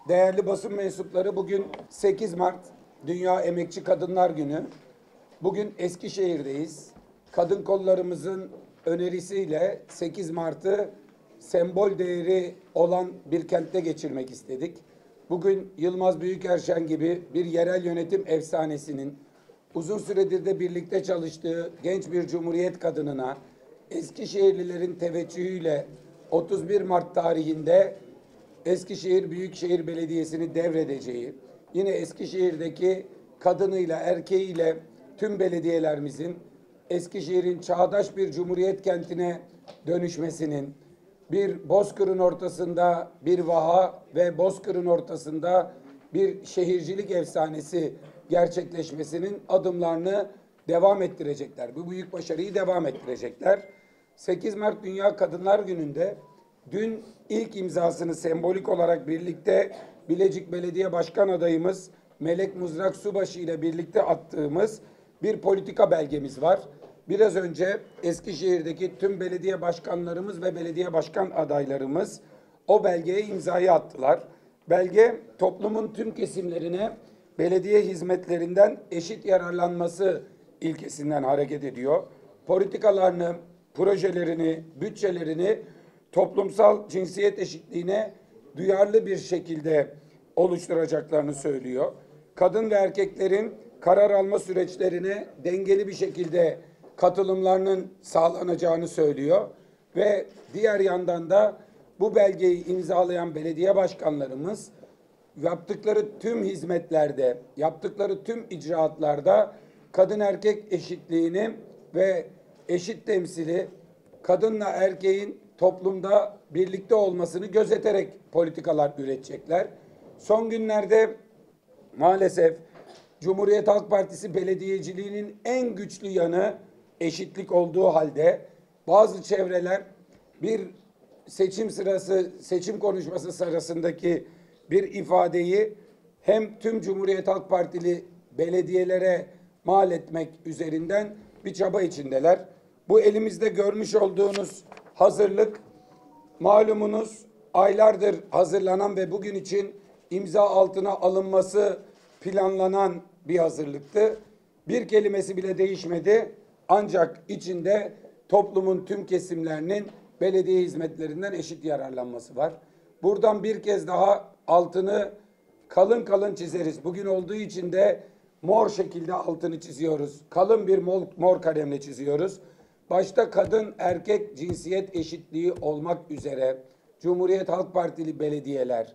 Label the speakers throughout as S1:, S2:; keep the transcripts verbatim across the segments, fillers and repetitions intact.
S1: Değerli basın mensupları, bugün sekiz Mart Dünya Emekçi Kadınlar Günü. Bugün Eskişehir'deyiz. Kadın kollarımızın önerisiyle sekiz Mart'ı sembol değeri olan bir kentte geçirmek istedik. Bugün Yılmaz Büyükerşen gibi bir yerel yönetim efsanesinin uzun süredir de birlikte çalıştığı genç bir cumhuriyet kadınına Eskişehirlilerin teveccühüyle otuz bir Mart tarihinde Eskişehir Büyükşehir Belediyesi'ni devredeceği, yine Eskişehir'deki kadınıyla, erkeğiyle tüm belediyelerimizin Eskişehir'in çağdaş bir cumhuriyet kentine dönüşmesinin, bir Bozkır'ın ortasında bir vaha ve Bozkır'ın ortasında bir şehircilik efsanesi gerçekleşmesinin adımlarını devam ettirecekler. Bu büyük başarıyı devam ettirecekler. sekiz Mart Dünya Kadınlar Günü'nde dün ilk imzasını sembolik olarak birlikte Bilecik Belediye Başkan adayımız Melek Muzrak Subaşı ile birlikte attığımız bir politika belgemiz var. Biraz önce Eskişehir'deki tüm belediye başkanlarımız ve belediye başkan adaylarımız o belgeye imzayı attılar. Belge toplumun tüm kesimlerine belediye hizmetlerinden eşit yararlanması ilkesinden hareket ediyor. Politikalarını, projelerini, bütçelerini toplumsal cinsiyet eşitliğine duyarlı bir şekilde oluşturacaklarını söylüyor. Kadın ve erkeklerin karar alma süreçlerine dengeli bir şekilde katılımlarının sağlanacağını söylüyor ve diğer yandan da bu belgeyi imzalayan belediye başkanlarımız yaptıkları tüm hizmetlerde, yaptıkları tüm icraatlarda kadın erkek eşitliğini ve eşit temsili, kadınla erkeğin toplumda birlikte olmasını gözeterek politikalar üretecekler. Son günlerde maalesef Cumhuriyet Halk Partisi belediyeciliğinin en güçlü yanı eşitlik olduğu halde bazı çevreler bir seçim sırası, seçim konuşması sırasındaki bir ifadeyi hem tüm Cumhuriyet Halk Partili belediyelere mal etmek üzerinden bir çaba içindeler. Bu elimizde görmüş olduğunuz hazırlık, malumunuz aylardır hazırlanan ve bugün için imza altına alınması planlanan bir hazırlıktı. Bir kelimesi bile değişmedi. Ancak içinde toplumun tüm kesimlerinin belediye hizmetlerinden eşit yararlanması var. Buradan bir kez daha altını kalın kalın çizeriz. Bugün olduğu için de mor şekilde altını çiziyoruz. Kalın bir mor, mor kalemle çiziyoruz. Başta kadın erkek cinsiyet eşitliği olmak üzere Cumhuriyet Halk Partili belediyeler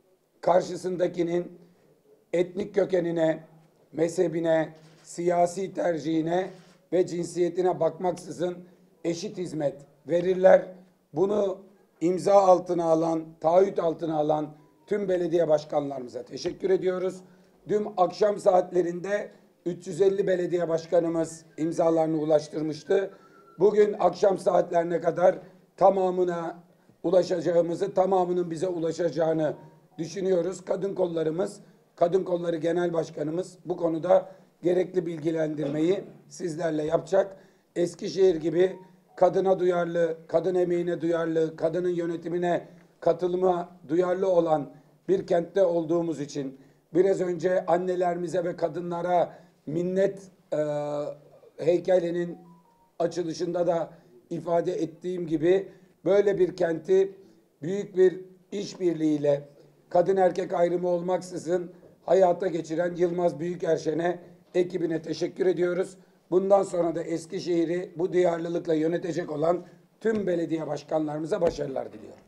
S1: karşısındakinin etnik kökenine, mezhebine, siyasi tercihine ve cinsiyetine bakmaksızın eşit hizmet verirler. Bunu imza altına alan, taahhüt altına alan tüm belediye başkanlarımıza teşekkür ediyoruz. Dün akşam saatlerinde üç yüz elli belediye başkanımız imzalarını ulaştırmıştı. Bugün akşam saatlerine kadar tamamına ulaşacağımızı, tamamının bize ulaşacağını düşünüyoruz. Kadın kollarımız, Kadın Kolları Genel Başkanımız bu konuda gerekli bilgilendirmeyi sizlerle yapacak. Eskişehir gibi kadına duyarlı, kadın emeğine duyarlı, kadının yönetimine katılıma duyarlı olan bir kentte olduğumuz için biraz önce annelerimize ve kadınlara minnet e, heykelinin açılışında da ifade ettiğim gibi böyle bir kenti büyük bir işbirliğiyle kadın erkek ayrımı olmaksızın hayata geçiren Yılmaz Büyükerşen'e, ekibine teşekkür ediyoruz. Bundan sonra da Eskişehir'i bu duyarlılıkla yönetecek olan tüm belediye başkanlarımıza başarılar diliyorum.